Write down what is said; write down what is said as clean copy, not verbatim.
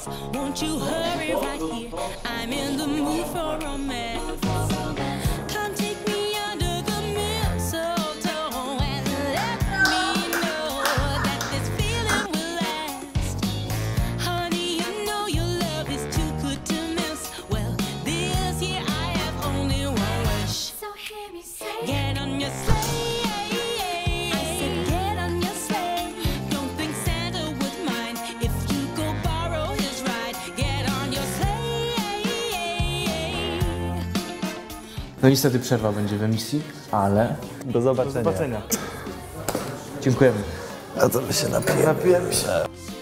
Won't you hurry right here? I'm in the mood for romance. Come take me under the mistletoe and let me know that this feeling will last. Honey, you know your love is too good to miss. Well, this year I have only one wish. So hear me say, get on your sleigh. I said get on your sleigh. Don't think Santa would mind if you go borrow his ride. Get on your sleigh. No niestety przerwa będzie w emisji, ale... Do zobaczenia. Dziękujemy. A to my się napijemy. Napijemy się.